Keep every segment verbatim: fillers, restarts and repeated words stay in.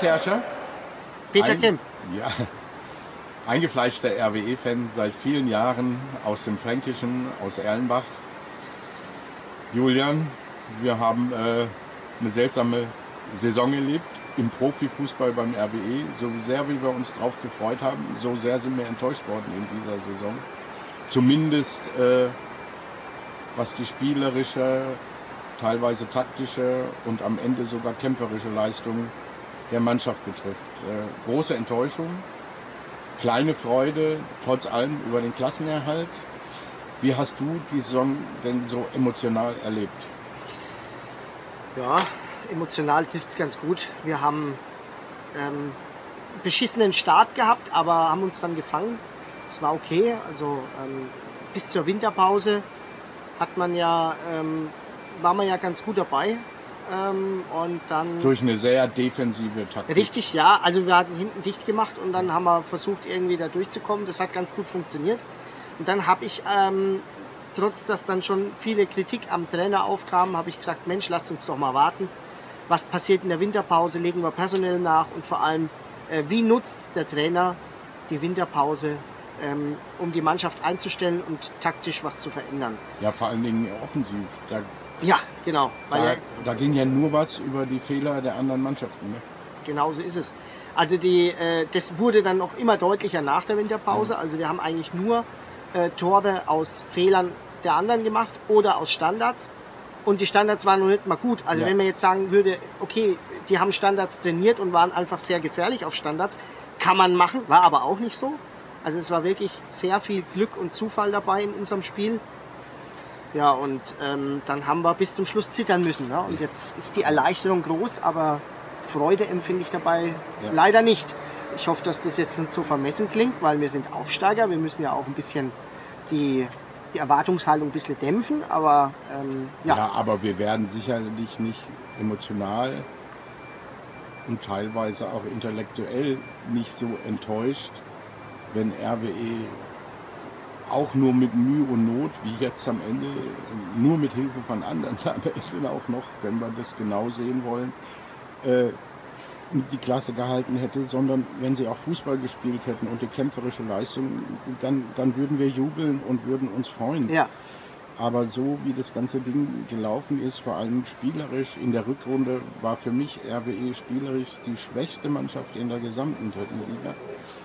Kerscher. Peter ein, Kemp. Ja, eingefleischter R W E-Fan seit vielen Jahren aus dem Fränkischen, aus Erlenbach. Julian, wir haben äh, eine seltsame Saison erlebt im Profifußball beim R W E. So sehr wie wir uns drauf gefreut haben, so sehr sind wir enttäuscht worden in dieser Saison. Zumindest äh, was die spielerische, teilweise taktische und am Ende sogar kämpferische Leistung der Mannschaft betrifft. Äh, große Enttäuschung, kleine Freude trotz allem über den Klassenerhalt. Wie hast du die Saison denn so emotional erlebt? Ja, emotional trifft es ganz gut. Wir haben ähm, einen beschissenen Start gehabt, aber haben uns dann gefangen. Es war okay. Also ähm, bis zur Winterpause hat man ja, ähm, war man ja ganz gut dabei. Ähm, und dann Durch eine sehr defensive Taktik. Richtig, ja. Also wir hatten hinten dicht gemacht und dann haben wir versucht, irgendwie da durchzukommen. Das hat ganz gut funktioniert. Und dann habe ich, ähm, trotz dass dann schon viele Kritik am Trainer aufkam, habe ich gesagt, Mensch, lasst uns doch mal warten. Was passiert in der Winterpause? Legen wir personell nach und vor allem, äh, wie nutzt der Trainer die Winterpause, ähm, um die Mannschaft einzustellen und taktisch was zu verändern? Ja, vor allen Dingen offensiv. Da, Ja, genau. Weil da, er, da ging ja nur was über die Fehler der anderen Mannschaften. Ne? Genau so ist es. Also die, äh, das wurde dann noch immer deutlicher nach der Winterpause. Also wir haben eigentlich nur äh, Tore aus Fehlern der anderen gemacht oder aus Standards. Und die Standards waren noch nicht mal gut. Also Ja. wenn man jetzt sagen würde, okay, die haben Standards trainiert und waren einfach sehr gefährlich auf Standards, kann man machen, war aber auch nicht so. Also es war wirklich sehr viel Glück und Zufall dabei in unserem Spiel. Ja, und ähm, dann haben wir bis zum Schluss zittern müssen. Ne? Und jetzt ist die Erleichterung groß, aber Freude empfinde ich dabei Ja. leider nicht. Ich hoffe, dass das jetzt nicht so vermessen klingt, weil wir sind Aufsteiger. Wir müssen ja auch ein bisschen die, die Erwartungshaltung ein bisschen dämpfen. Aber ähm, ja. Ja, aber wir werden sicherlich nicht emotional und teilweise auch intellektuell nicht so enttäuscht, wenn R W E auch nur mit Mühe und Not, wie jetzt am Ende, nur mit Hilfe von anderen, am Ende auch noch, wenn wir das genau sehen wollen, äh, die Klasse gehalten hätte, sondern wenn sie auch Fußball gespielt hätten und die kämpferische Leistung, dann, dann würden wir jubeln und würden uns freuen. Ja. Aber so wie das ganze Ding gelaufen ist, vor allem spielerisch, in der Rückrunde war für mich R W E spielerisch die schwächste Mannschaft in der gesamten dritten Liga.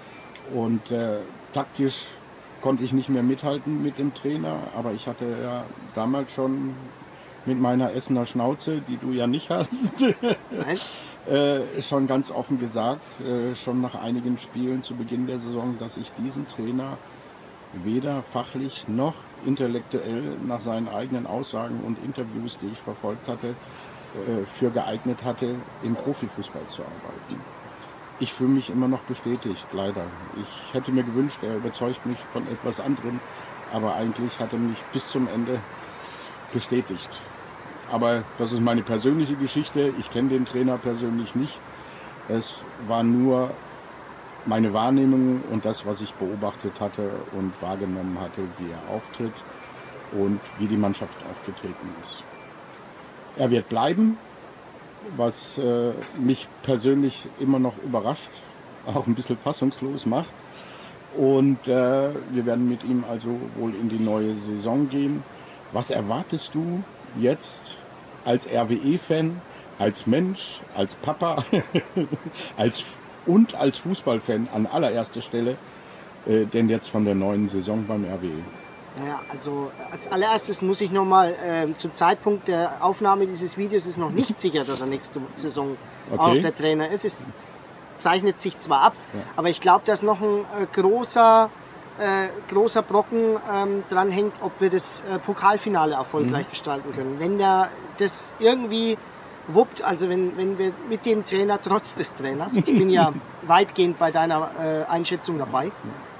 Und äh, taktisch konnte ich nicht mehr mithalten mit dem Trainer, aber ich hatte ja damals schon mit meiner Essener Schnauze, die du ja nicht hast, Nein. äh, schon ganz offen gesagt, äh, schon nach einigen Spielen zu Beginn der Saison, dass ich diesen Trainer weder fachlich noch intellektuell nach seinen eigenen Aussagen und Interviews, die ich verfolgt hatte, äh, für geeignet hatte, im Profifußball zu arbeiten. Ich fühle mich immer noch bestätigt, leider. Ich hätte mir gewünscht, er überzeugt mich von etwas anderem, aber eigentlich hat er mich bis zum Ende bestätigt. Aber das ist meine persönliche Geschichte. Ich kenne den Trainer persönlich nicht. Es war nur meine Wahrnehmung und das, was ich beobachtet hatte und wahrgenommen hatte, wie er auftritt und wie die Mannschaft aufgetreten ist. Er wird bleiben, was äh, mich persönlich immer noch überrascht, auch ein bisschen fassungslos macht. Und äh, wir werden mit ihm also wohl in die neue Saison gehen. Was erwartest du jetzt als R W E-Fan, als Mensch, als Papa als, und als Fußballfan an allererster Stelle äh, denn jetzt von der neuen Saison beim R W E? Ja, also als allererstes muss ich nochmal, äh, zum Zeitpunkt der Aufnahme dieses Videos ist noch nicht sicher, dass er nächste Saison Okay. auch der Trainer ist. Es zeichnet sich zwar ab, Ja. aber ich glaube, dass noch ein äh, großer, äh, großer Brocken ähm, dran hängt, ob wir das äh, Pokalfinale erfolgreich Mhm. gestalten können. Wenn der das irgendwie wuppt, also wenn, wenn wir mit dem Trainer, trotz des Trainers, ich bin ja weitgehend bei deiner äh, Einschätzung dabei,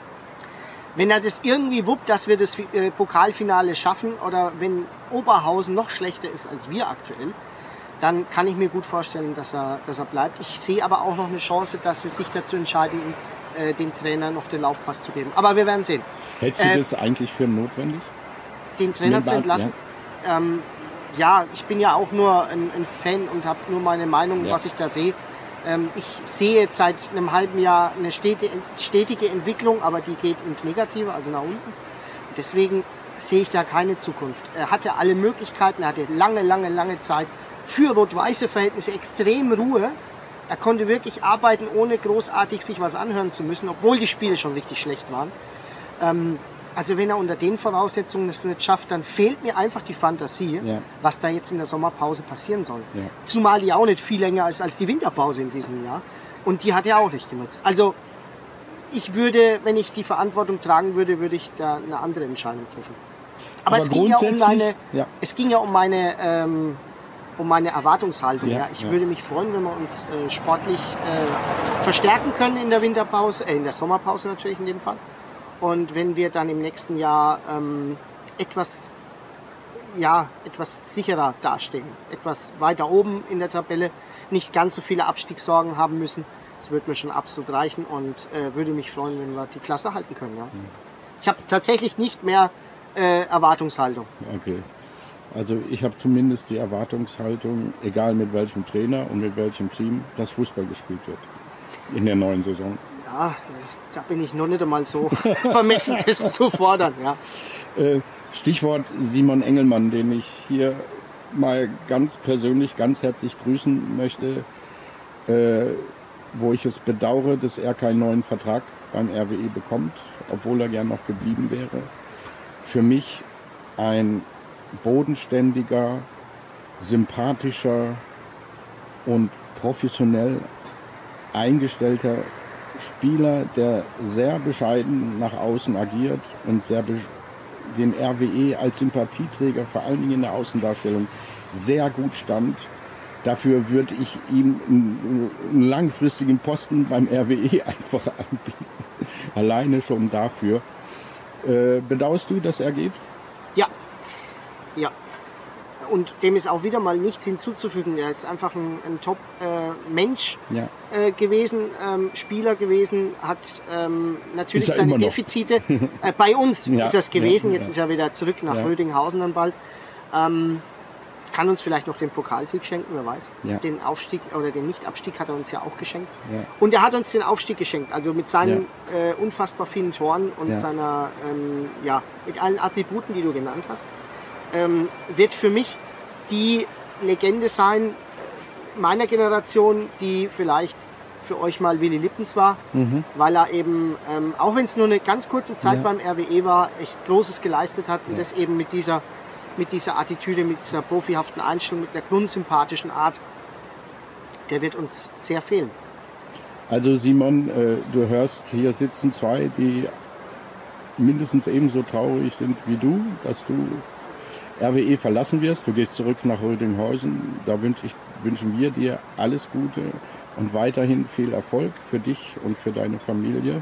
wenn er das irgendwie wuppt, dass wir das äh, Pokalfinale schaffen oder wenn Oberhausen noch schlechter ist als wir aktuell, dann kann ich mir gut vorstellen, dass er, dass er bleibt. Ich sehe aber auch noch eine Chance, dass sie sich dazu entscheiden, äh, den Trainer noch den Laufpass zu geben. Aber wir werden sehen. Hältst du Äh, das eigentlich für notwendig? Den Trainer zu Nein, entlassen? Ja, ähm, ja ich bin ja auch nur ein, ein Fan und habe nur meine Meinung, Ja. was ich da sehe. Ähm, ich sehe jetzt seit einem halben Jahr eine stete, stetige Entwicklung, aber die geht ins Negative, also nach unten. Deswegen sehe ich da keine Zukunft. Er hatte alle Möglichkeiten, er hatte lange, lange, lange Zeit für rot-weiße Verhältnisse extrem Ruhe. Er konnte wirklich arbeiten, ohne großartig sich was anhören zu müssen, obwohl die Spiele schon richtig schlecht waren. Ähm, also wenn er unter den Voraussetzungen das nicht schafft, dann fehlt mir einfach die Fantasie, ja. was da jetzt in der Sommerpause passieren soll. Ja. Zumal die auch nicht viel länger ist als die Winterpause in diesem Jahr. Und die hat er auch nicht genutzt. Also ich würde, wenn ich die Verantwortung tragen würde, würde ich da eine andere Entscheidung treffen. Aber, Aber es, ging ja um meine, ja. es ging ja um meine, ähm, um meine Erwartungshaltung. Ja, ja. Ich ja. würde mich freuen, wenn wir uns äh, sportlich äh, verstärken können in der Winterpause, äh, in der Sommerpause natürlich in dem Fall. Und wenn wir dann im nächsten Jahr ähm, etwas, ja, etwas sicherer dastehen, etwas weiter oben in der Tabelle, nicht ganz so viele Abstiegssorgen haben müssen, das würde mir schon absolut reichen und äh, würde mich freuen, wenn wir die Klasse halten können. Ja. Ich habe tatsächlich nicht mehr äh, Erwartungshaltung. Okay. Also ich habe zumindest die Erwartungshaltung, egal mit welchem Trainer und mit welchem Team, dass Fußball gespielt wird in der neuen Saison. Ja, da bin ich noch nicht einmal so vermessen, das zu fordern. Ja. Stichwort Simon Engelmann, den ich hier mal ganz persönlich, ganz herzlich grüßen möchte, äh, wo ich es bedauere, dass er keinen neuen Vertrag beim R W E bekommt, obwohl er gern noch geblieben wäre. Für mich ein bodenständiger, sympathischer und professionell eingestellter Spieler, der sehr bescheiden nach außen agiert und sehr dem R W E als Sympathieträger, vor allen Dingen in der Außendarstellung, sehr gut stand. Dafür würde ich ihm einen, einen langfristigen Posten beim R W E einfach anbieten. Alleine schon dafür. Äh, bedauerst du, dass er geht? Ja. Ja. Und dem ist auch wieder mal nichts hinzuzufügen. Er ist einfach ein, ein Top-Mensch äh, ja. äh, gewesen, ähm, Spieler gewesen, hat ähm, natürlich seine Defizite. Äh, bei uns ja. ist das gewesen, ja. jetzt ja. ist er wieder zurück nach ja. Rödinghausen dann bald. Ähm, kann uns vielleicht noch den Pokalsieg schenken, wer weiß. Ja. Den Aufstieg oder den Nicht-Abstieg hat er uns ja auch geschenkt. Ja. Und er hat uns den Aufstieg geschenkt, also mit seinen ja. äh, unfassbar vielen Toren und ja. seiner, ähm, ja, mit allen Attributen, die du genannt hast. Ähm, wird für mich die Legende sein meiner Generation, die vielleicht für euch mal Willy Lippens war, mhm. weil er eben, ähm, auch wenn es nur eine ganz kurze Zeit ja. beim R W E war, echt Großes geleistet hat und ja. das eben mit dieser, mit dieser Attitüde, mit dieser profihaften Einstellung, mit einer grundsympathischen Art, der wird uns sehr fehlen. Also Simon, äh, du hörst, hier sitzen zwei, die mindestens ebenso traurig sind wie du, dass du R W E verlassen wirst. Du gehst zurück nach Rödinghausen. Da wünsch ich, wünschen wir dir alles Gute und weiterhin viel Erfolg für dich und für deine Familie.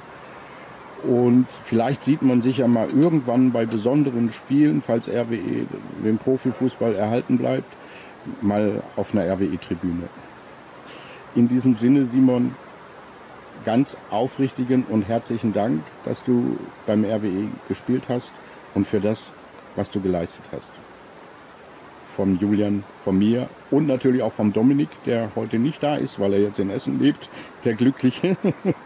Und vielleicht sieht man sich ja mal irgendwann bei besonderen Spielen, falls R W E den Profifußball erhalten bleibt, mal auf einer R W E-Tribüne. In diesem Sinne, Simon, ganz aufrichtigen und herzlichen Dank, dass du beim R W E gespielt hast und für das, was du geleistet hast. Vom Julian, von mir und natürlich auch vom Dominik, der heute nicht da ist, weil er jetzt in Essen lebt, der Glückliche.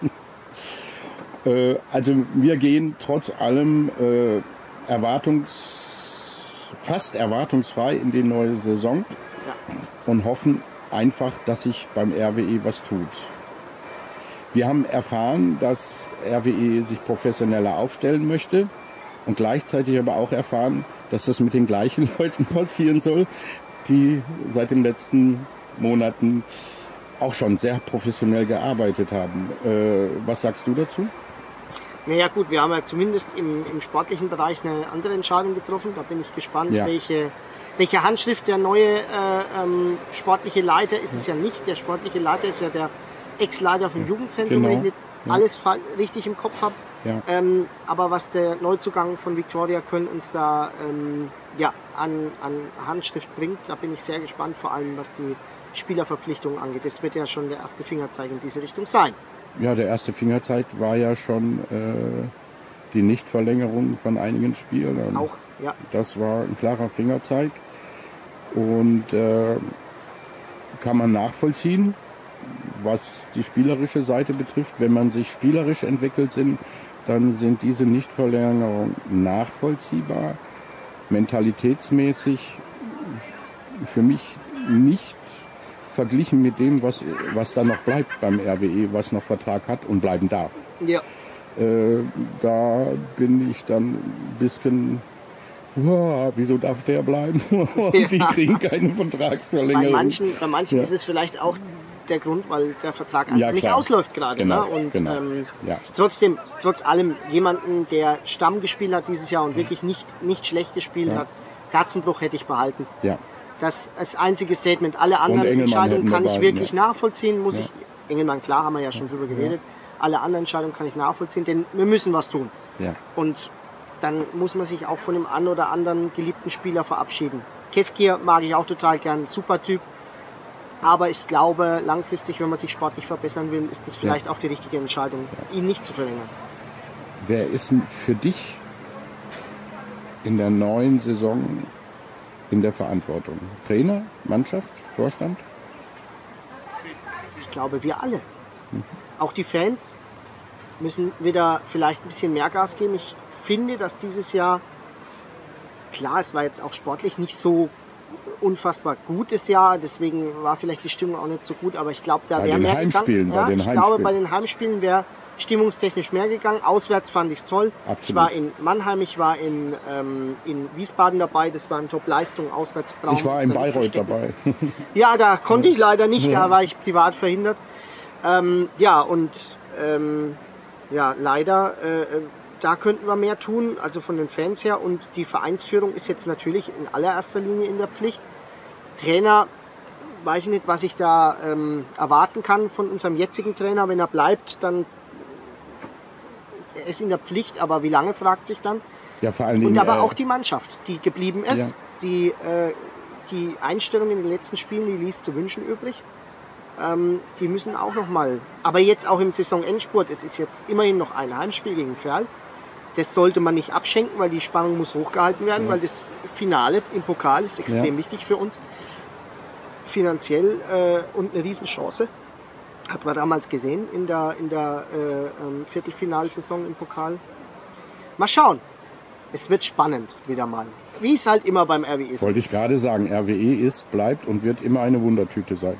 äh, also wir gehen trotz allem äh, erwartungs, fast erwartungsfrei in die neue Saison ja. und hoffen einfach, dass sich beim R W E was tut. Wir haben erfahren, dass R W E sich professioneller aufstellen möchte. Und gleichzeitig aber auch erfahren, dass das mit den gleichen Leuten passieren soll, die seit den letzten Monaten auch schon sehr professionell gearbeitet haben. Äh, was sagst du dazu? Naja gut, wir haben ja zumindest im, im sportlichen Bereich eine andere Entscheidung getroffen. Da bin ich gespannt, ja. welche, welche Handschrift der neue äh, ähm, sportliche Leiter ist. Es ja nicht. Der sportliche Leiter ist ja der Ex-Leiter vom Jugendzentrum, genau. wenn ich nicht ja. alles richtig im Kopf habe. Ja. Ähm, aber was der Neuzugang von Viktoria Köln uns da ähm, ja, an, an Handschrift bringt, da bin ich sehr gespannt, vor allem was die Spielerverpflichtungen angeht. Das wird ja schon der erste Fingerzeig in diese Richtung sein. Ja, der erste Fingerzeig war ja schon äh, die Nichtverlängerung von einigen Spielern. Auch, ja. Das war ein klarer Fingerzeig und äh, kann man nachvollziehen. was die spielerische Seite betrifft, wenn man sich spielerisch entwickelt sind, dann sind diese Nichtverlängerungen nachvollziehbar. Mentalitätsmäßig für mich nicht verglichen mit dem, was, was da noch bleibt beim R W E, was noch Vertrag hat und bleiben darf. Ja. Äh, da bin ich dann ein bisschen, wow, wieso darf der bleiben? Ja. Die kriegen keine Vertragsverlängerung. Bei manchen, bei manchen Ja. ist es vielleicht auch der Grund, weil der Vertrag einfach Ja, nicht klar. ausläuft gerade. Genau, Ne? Und genau. ähm, Ja. trotzdem, trotz allem, jemanden, der Stamm gespielt hat dieses Jahr und wirklich nicht, nicht schlecht gespielt Ja. hat, Herzenbruch hätte ich behalten. Ja. Das ist das einzige Statement. Alle anderen Engelmann Entscheidungen hätten kann wir ich behalten, wirklich ja. nachvollziehen. Muss Ja. ich, Engelmann, klar, haben wir ja schon drüber geredet. Alle anderen Entscheidungen kann ich nachvollziehen, denn wir müssen was tun. Ja. Und dann muss man sich auch von dem einen oder anderen geliebten Spieler verabschieden. Kevkir mag ich auch total gern, super Typ. Aber ich glaube, langfristig, wenn man sich sportlich verbessern will, ist das vielleicht auch die richtige Entscheidung, ihn nicht zu verlängern. Wer ist denn für dich in der neuen Saison in der Verantwortung? Trainer, Mannschaft, Vorstand? Ich glaube, wir alle. Auch die Fans müssen wieder vielleicht ein bisschen mehr Gas geben. Ich finde, dass dieses Jahr, klar, es war jetzt auch sportlich nicht so unfassbar gutes Jahr, deswegen war vielleicht die Stimmung auch nicht so gut, aber ich glaube, da Bei wäre den mehr Heimspielen, gegangen. bei Ja, den ich glaube, Heimspielen. bei den Heimspielen wäre stimmungstechnisch mehr gegangen. Auswärts fand ich es toll. Absolut. Ich war in Mannheim, ich war in, ähm, in Wiesbaden dabei, das waren Top-Leistungen, auswärts brauchen Ich war wir in uns da nicht Bayreuth verstecken. dabei. Ja, da konnte ich leider nicht, Ja. da war ich privat verhindert. Ähm, ja, und ähm, ja, leider, äh, da könnten wir mehr tun, also von den Fans her. Und die Vereinsführung ist jetzt natürlich in allererster Linie in der Pflicht. Trainer, weiß ich nicht, was ich da ähm, erwarten kann von unserem jetzigen Trainer. Wenn er bleibt, dann er ist in der Pflicht, aber wie lange, fragt sich dann. Ja, vor allen Dingen. Und aber äh, auch die Mannschaft, die geblieben ist. Ja. Die, äh, die Einstellung in den letzten Spielen, die ließ zu wünschen übrig. Ähm, die müssen auch noch mal, aber jetzt auch im Saisonendspurt, es ist jetzt immerhin noch ein Heimspiel gegen Ferl. Das sollte man nicht abschenken, weil die Spannung muss hochgehalten werden, Ja. weil das Finale im Pokal ist extrem Ja. wichtig für uns. Finanziell äh, und eine Riesenchance. Hat man damals gesehen in der, in der äh, ähm, Viertelfinalsaison im Pokal. Mal schauen. Es wird spannend wieder mal. Wie es halt immer beim R W E ist. Wollte ich gerade sagen, R W E ist, bleibt und wird immer eine Wundertüte sein.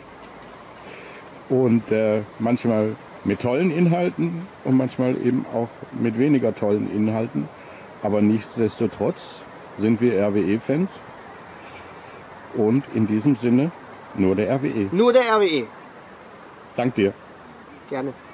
Und äh, manchmal mit tollen Inhalten und manchmal eben auch mit weniger tollen Inhalten. Aber nichtsdestotrotz sind wir R W E-Fans. Und in diesem Sinne nur der R W E. Nur der R W E. Dank dir. Gerne.